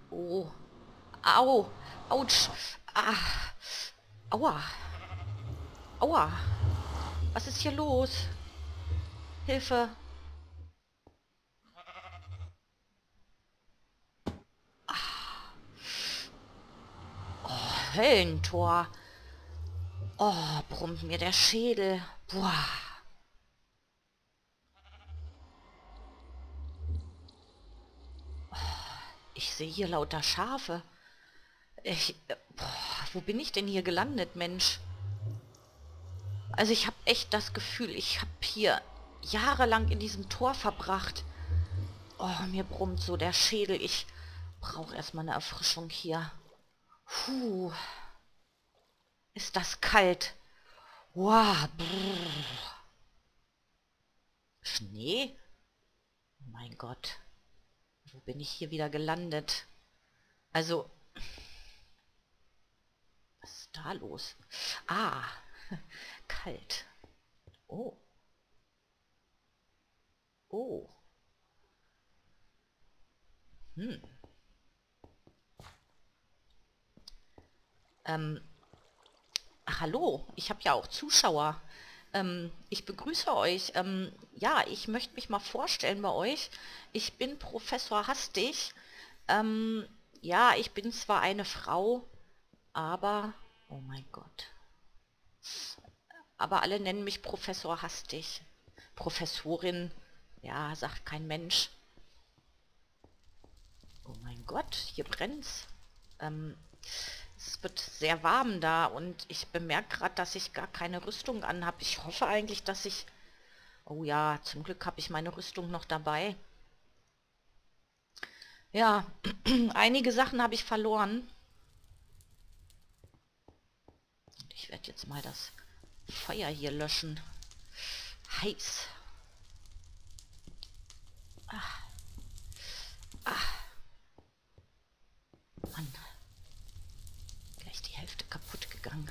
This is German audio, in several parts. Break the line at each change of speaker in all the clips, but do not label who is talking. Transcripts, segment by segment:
Oh. Au. Autsch. Ah. Aua. Aua. Was ist hier los? Hilfe. Höllentor. Oh, brummt mir der Schädel. Boah. Ich sehe hier lauter Schafe. Wo bin ich denn hier gelandet, Mensch? Also ich habe echt das Gefühl, ich habe hier jahrelang in diesem Tor verbracht. Oh, mir brummt so der Schädel. Ich brauche erstmal eine Erfrischung hier. Puh, ist das kalt. Wow, brrr. Schnee? Oh mein Gott, wo bin ich hier wieder gelandet? Also, was ist da los? Ah, kalt. Oh, oh. Hm. Ähm, Hallo, ich habe ja auch Zuschauer. Ich begrüße euch. Ja, ich möchte mich mal vorstellen bei euch. Ich bin Professor Hastig. Ähm, ja, ich bin zwar eine Frau, aber, oh mein Gott, aber alle nennen mich Professor Hastig. Professorin, ja, sagt kein Mensch. Oh mein Gott, hier brennt's. Ähm, Es wird sehr warm da und ich bemerke gerade, dass ich gar keine Rüstung anhabe. Ich hoffe eigentlich, dass ich... Oh ja, zum Glück habe ich meine Rüstung noch dabei. Ja, einige Sachen habe ich verloren. Ich werde jetzt mal das Feuer hier löschen. Heiß. Mann, gleich die Hälfte kaputt gegangen.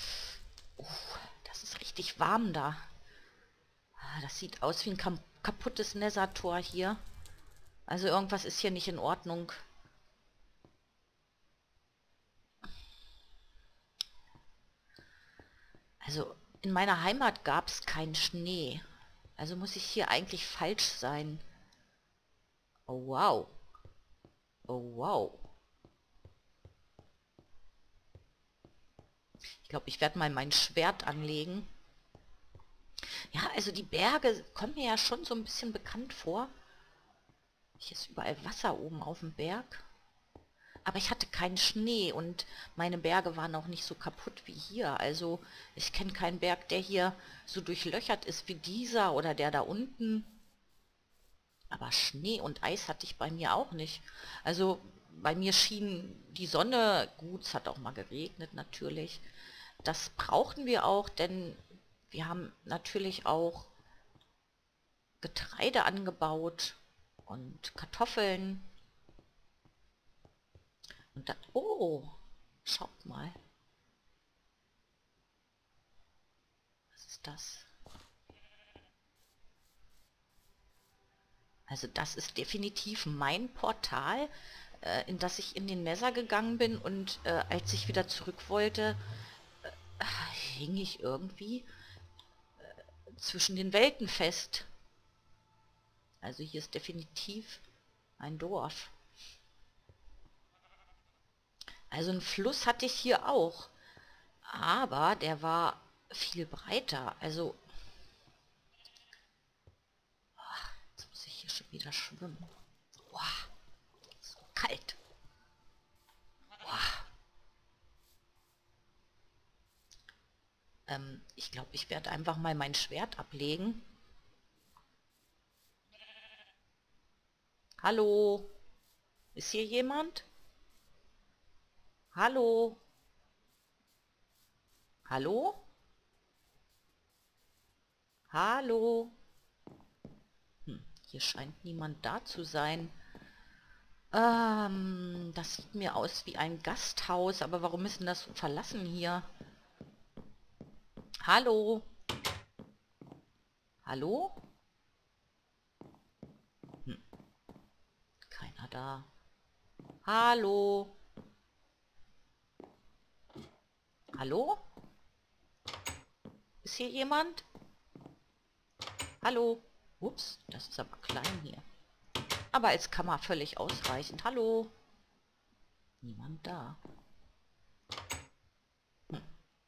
Das ist richtig warm da. Das sieht aus wie ein kaputtes Nethertor hier. Also irgendwas ist hier nicht in Ordnung. Also in meiner Heimat gab es keinen Schnee. Also muss ich hier eigentlich falsch sein. Oh wow. Oh wow. Ich glaube, ich werde mal mein Schwert anlegen. Ja, also die Berge kommen mir ja schon so ein bisschen bekannt vor. Hier ist überall Wasser oben auf dem Berg. Aber ich hatte keinen Schnee und meine Berge waren auch nicht so kaputt wie hier. Also ich kenne keinen Berg, der hier so durchlöchert ist wie dieser oder der da unten. Aber Schnee und Eis hatte ich bei mir auch nicht. Also bei mir schien die Sonne, gut, es hat auch mal geregnet natürlich. Das brauchten wir auch, denn wir haben natürlich auch Getreide angebaut und Kartoffeln. Und da, oh, schaut mal, was ist das? Also das ist definitiv mein Portal, in das ich in den Nether gegangen bin und als ich wieder zurück wollte, hing ich irgendwie zwischen den Welten fest. Also hier ist definitiv ein Dorf. Also einen Fluss hatte ich hier auch, aber der war viel breiter. Also jetzt muss ich hier schon wieder schwimmen. Boah, so kalt. Boah. Ich glaube, ich werde einfach mal mein Schwert ablegen. Hallo? Ist hier jemand? Hallo? Hallo? Hallo? Hier scheint niemand da zu sein. Das sieht mir aus wie ein Gasthaus, aber warum ist denn das so verlassen hier? Hallo? Hallo? Keiner da. Hallo? Hallo? Ist hier jemand? Hallo? Ups, das ist aber klein hier. Aber als Kammer völlig ausreichend. Hallo? Niemand da. Hm.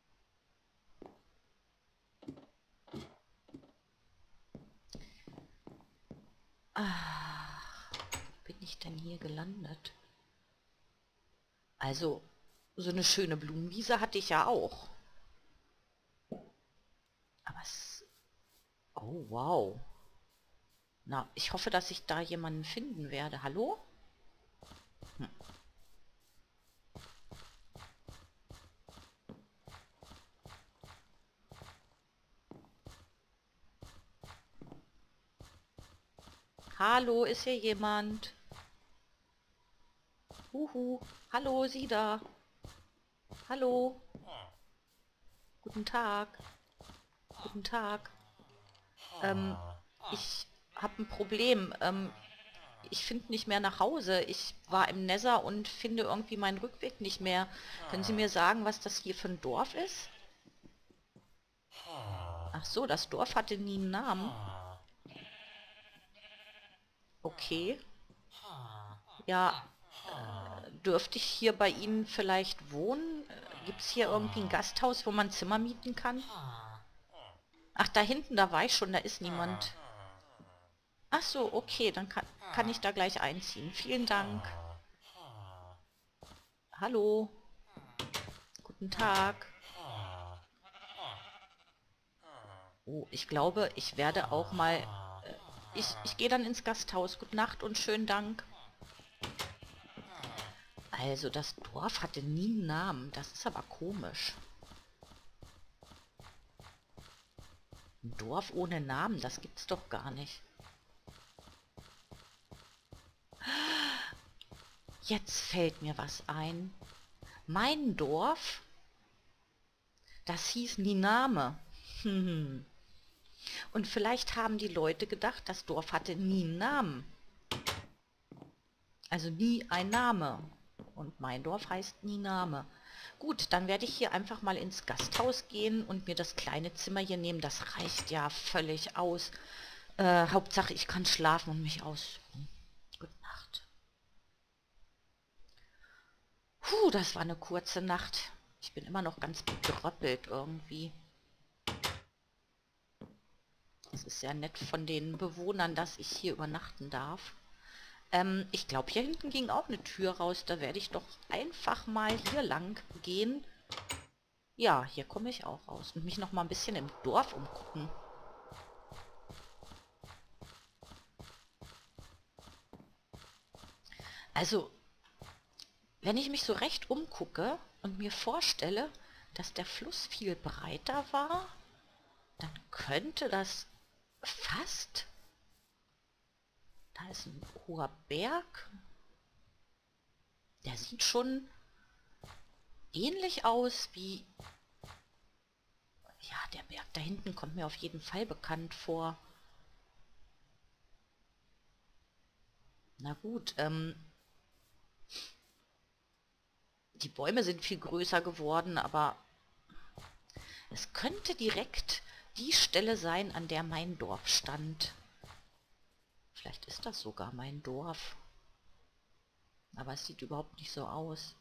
Ah, wo bin ich denn hier gelandet? Also, so eine schöne Blumenwiese hatte ich ja auch. Aber es... Oh, wow. Na, ich hoffe, dass ich da jemanden finden werde. Hallo? Hm. Hallo, ist hier jemand? Huhu. Hallo, Sie da. Hallo. Guten Tag. Guten Tag. Ich habe ein Problem. Ich finde nicht mehr nach Hause. Ich war im Nether und finde irgendwie meinen Rückweg nicht mehr. Können Sie mir sagen, was das hier für ein Dorf ist? Ach so, das Dorf hatte nie einen Namen. Okay. Ja, dürfte ich hier bei Ihnen vielleicht wohnen? Gibt es hier irgendwie ein Gasthaus, wo man Zimmer mieten kann? Ach, da hinten, da war ich schon, da ist niemand. Ach so, okay, dann kann ich da gleich einziehen. Vielen Dank. Hallo, guten Tag. Oh, ich glaube, ich werde auch mal... ich gehe dann ins Gasthaus. Gute Nacht und schönen Dank. Also, das Dorf hatte nie einen Namen. Das ist aber komisch. Ein Dorf ohne Namen, das gibt's doch gar nicht. Jetzt fällt mir was ein. Mein Dorf, das hieß nie Name. Und vielleicht haben die Leute gedacht, das Dorf hatte nie einen Namen. Also nie ein Name. Und mein Dorf heißt nie Name. Gut, dann werde ich hier einfach mal ins Gasthaus gehen und mir das kleine Zimmer hier nehmen. Das reicht ja völlig aus. Hauptsache, ich kann schlafen und mich ausruhen. Gute Nacht. Puh, das war eine kurze Nacht. Ich bin immer noch ganz betröppelt irgendwie. Es ist sehr nett von den Bewohnern, dass ich hier übernachten darf. Ich glaube, hier hinten ging auch eine Tür raus. Da werde ich doch einfach mal hier lang gehen. Ja, hier komme ich auch raus. Und mich noch mal ein bisschen im Dorf umgucken. Also, wenn ich mich so recht umgucke und mir vorstelle, dass der Fluss viel breiter war, dann könnte das fast... Da ist ein hoher Berg. Der sieht schon ähnlich aus wie... Ja, der Berg da hinten kommt mir auf jeden Fall bekannt vor. Na gut, die Bäume sind viel größer geworden, aber es könnte direkt die Stelle sein, an der mein Dorf stand. Vielleicht ist das sogar mein Dorf. Aber es sieht überhaupt nicht so aus.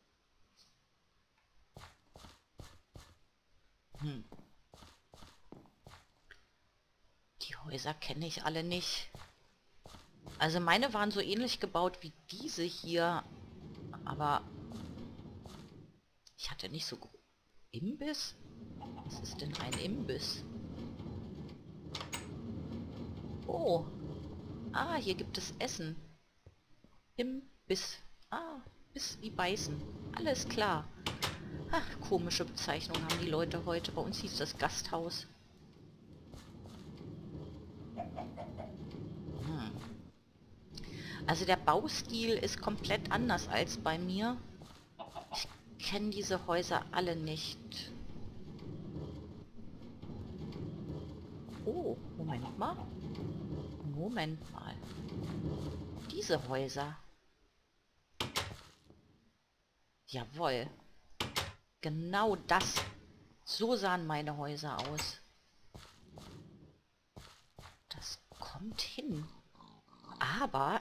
Die Häuser kenne ich alle nicht. Also meine waren so ähnlich gebaut wie diese hier. Aber ich hatte nicht so... Imbiss? Was ist denn ein Imbiss? Oh. Ah, hier gibt es Essen. Imbiss. Ah, Biss wie beißen. Alles klar. Ach, komische Bezeichnung haben die Leute heute. Bei uns hieß das Gasthaus. Also der Baustil ist komplett anders als bei mir. Ich kenne diese Häuser alle nicht. Oh, Moment mal. Moment mal. Diese Häuser. Jawohl. Genau das. So sahen meine Häuser aus. Das kommt hin. Aber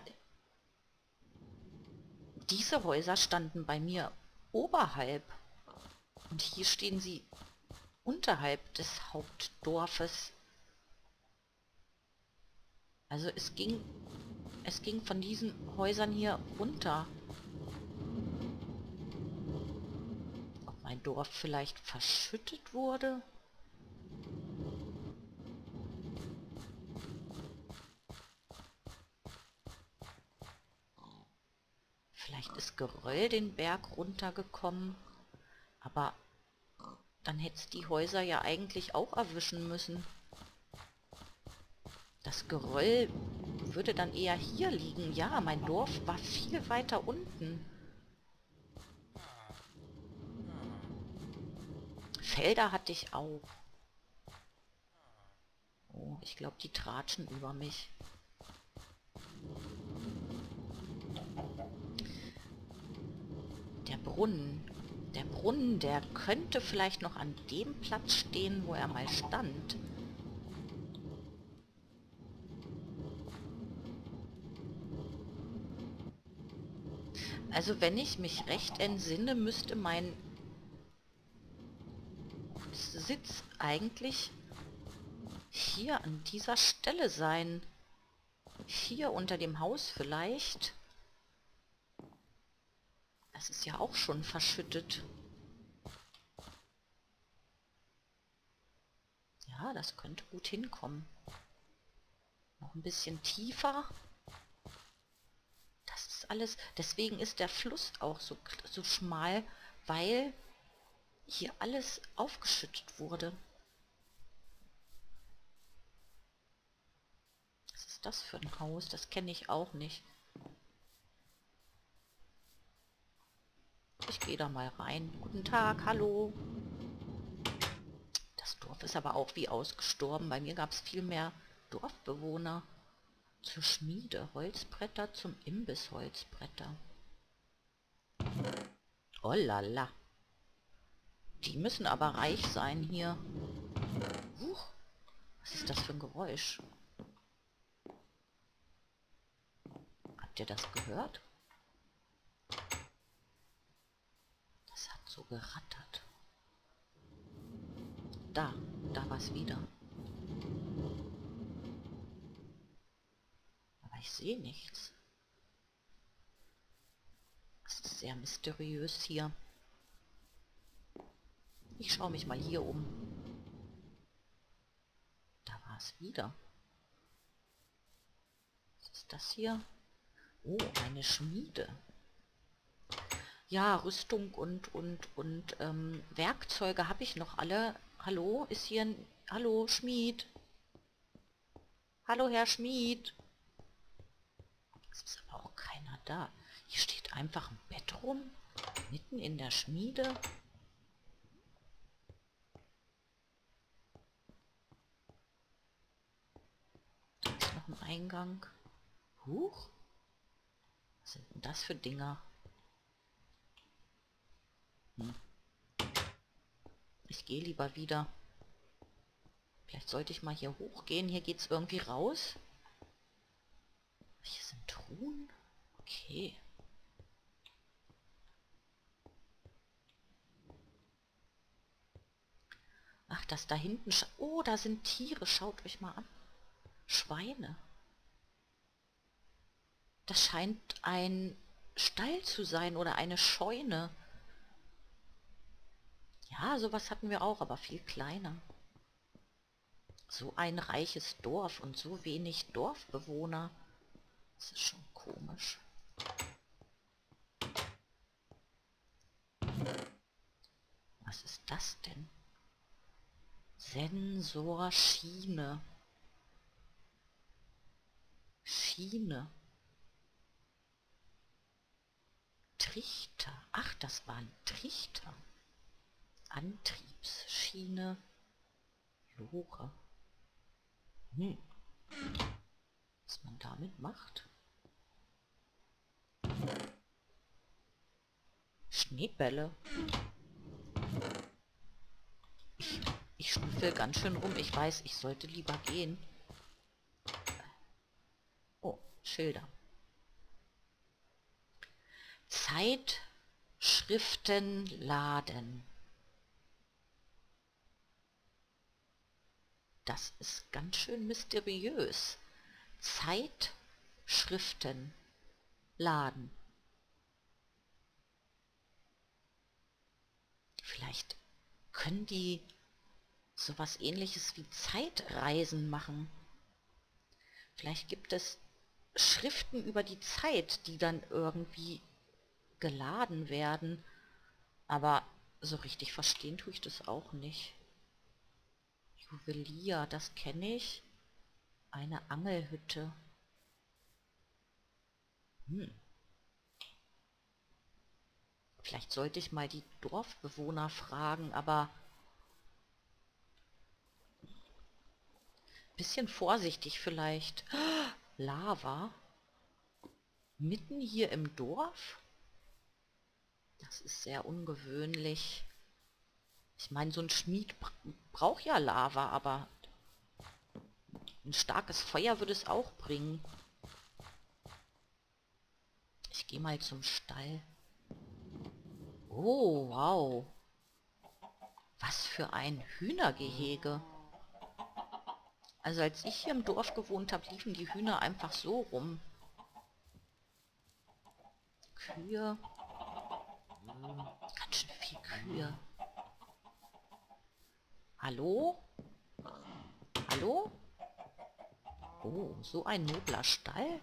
diese Häuser standen bei mir oberhalb. Und hier stehen sie unterhalb des Hauptdorfes. Also es ging von diesen Häusern hier runter. Ob mein Dorf vielleicht verschüttet wurde? Vielleicht ist Geröll den Berg runtergekommen. Aber dann hätte es die Häuser ja eigentlich auch erwischen müssen. Das Geröll würde dann eher hier liegen. Ja, mein Dorf war viel weiter unten. Felder hatte ich auch. Oh, ich glaube, die tratschen über mich. Der Brunnen. Der Brunnen, der könnte vielleicht noch an dem Platz stehen, wo er mal stand. Also wenn ich mich recht entsinne, müsste mein Sitz eigentlich hier an dieser Stelle sein. Hier unter dem Haus vielleicht. Das ist ja auch schon verschüttet. Ja, das könnte gut hinkommen. Noch ein bisschen tiefer. Das ist alles... Deswegen ist der Fluss auch so schmal, weil hier alles aufgeschüttet wurde. Was ist das für ein Haus? Das kenne ich auch nicht. Ich gehe da mal rein. Guten Tag, hallo. Das Dorf ist aber auch wie ausgestorben. Bei mir gab es viel mehr Dorfbewohner. Zur Schmiede, Holzbretter zum Imbiss, Holzbretter. Oh la la. Die müssen aber reich sein hier. Huch, was ist das für ein Geräusch? Habt ihr das gehört? Das hat so gerattert. Da war es wieder. Aber ich sehe nichts. Das ist sehr mysteriös hier. Ich schaue mich mal hier um. Da war es wieder. Was ist das hier? Oh, eine Schmiede. Ja, Rüstung und Werkzeuge habe ich noch alle. Hallo, ist hier ein... Hallo, Schmied. Hallo, Herr Schmied. Es ist aber auch keiner da. Hier steht einfach ein Bett rum, mitten in der Schmiede. Da ist noch ein Eingang. Huch. Was sind denn das für Dinger? Ich gehe lieber wieder. Vielleicht sollte ich mal hier hochgehen. Hier geht es irgendwie raus. Hier sind Truhen. Okay. Ach, das da hinten... Oh, da sind Tiere. Schaut euch mal an. Schweine. Das scheint ein Stall zu sein oder eine Scheune. Ja, sowas hatten wir auch, aber viel kleiner. So ein reiches Dorf und so wenig Dorfbewohner. Das ist schon komisch. Was ist das denn? Sensorschiene. Schiene. Trichter. Ach, das war ein Trichter. Antriebsschiene. Lore. Was man damit macht. Schneebälle. Ich schnüffel ganz schön rum. Ich weiß, ich sollte lieber gehen. Oh, Schilder. Zeitschriften laden. Das ist ganz schön mysteriös. Zeitschriften laden. Vielleicht können die sowas Ähnliches wie Zeitreisen machen. Vielleicht gibt es Schriften über die Zeit, die dann irgendwie geladen werden. Aber so richtig verstehen tue ich das auch nicht. Juwelier, das kenne ich. Eine Angelhütte. Vielleicht sollte ich mal die Dorfbewohner fragen, aber bisschen vorsichtig vielleicht. Lava? Mitten hier im Dorf? Das ist sehr ungewöhnlich. Ich meine, so ein Schmied braucht ja Lava, aber ein starkes Feuer würde es auch bringen. Ich gehe mal zum Stall. Oh, wow. Was für ein Hühnergehege. Also als ich hier im Dorf gewohnt habe, liefen die Hühner einfach so rum. Kühe. Ganz schön viel Kühe. Hallo? Hallo? Oh, so ein nobler Stall?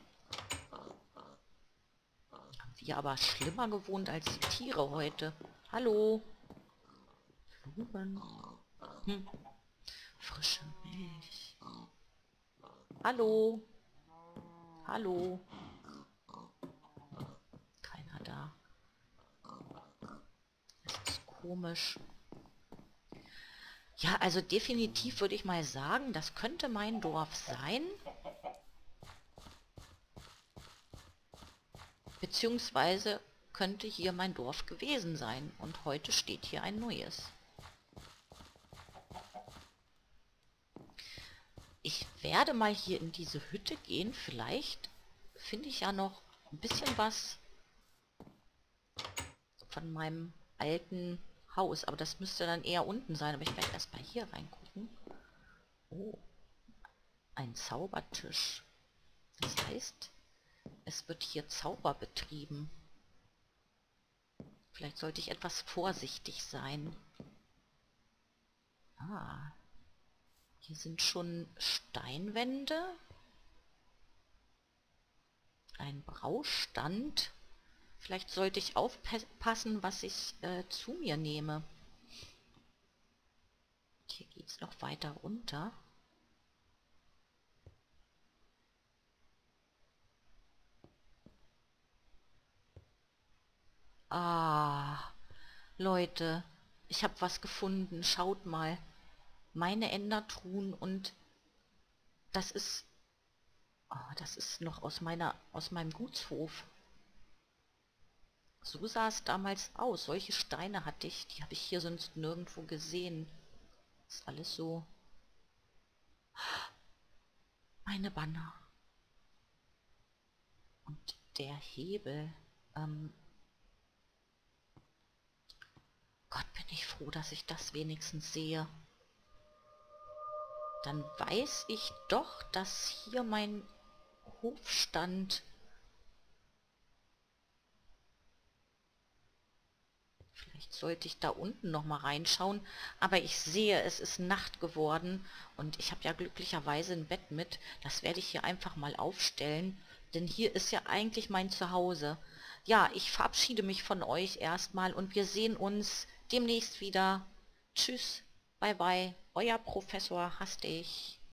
Haben wir aber schlimmer gewohnt als die Tiere heute. Hallo? Blumen. Frische Milch. Hallo? Hallo? Keiner da. Das ist komisch. Ja, also definitiv würde ich mal sagen, das könnte mein Dorf sein. Beziehungsweise könnte hier mein Dorf gewesen sein. Und heute steht hier ein neues. Ich werde mal hier in diese Hütte gehen. Vielleicht finde ich ja noch ein bisschen was von meinem alten Haus. Aber das müsste dann eher unten sein. Aber ich werde erst mal hier reingucken. Oh, ein Zaubertisch. Das heißt, es wird hier Zauber betrieben. Vielleicht sollte ich etwas vorsichtig sein. Ah, hier sind schon Steinwände. Ein Braustand. Vielleicht sollte ich aufpassen, was ich zu mir nehme. Hier geht es noch weiter runter. Ah, Leute, ich habe was gefunden. Schaut mal. Meine Endertruhen und das ist... Oh, das ist noch aus meinem Gutshof. So sah es damals aus. Solche Steine hatte ich. Die habe ich hier sonst nirgendwo gesehen. Ist alles so... Meine Banner. Und der Hebel. Gott, bin ich froh, dass ich das wenigstens sehe. Dann weiß ich doch, dass hier mein Hof stand. Vielleicht sollte ich da unten noch mal reinschauen. Aber ich sehe, es ist Nacht geworden. Und ich habe ja glücklicherweise ein Bett mit. Das werde ich hier einfach mal aufstellen. Denn hier ist ja eigentlich mein Zuhause. Ja, ich verabschiede mich von euch erstmal. Und wir sehen uns demnächst wieder. Tschüss, bye bye, euer Professor Hastig.